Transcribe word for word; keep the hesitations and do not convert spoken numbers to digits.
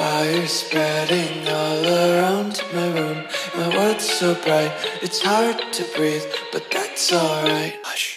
Fire spreading all around my room. My world's so bright, it's hard to breathe, but that's alright. Hush.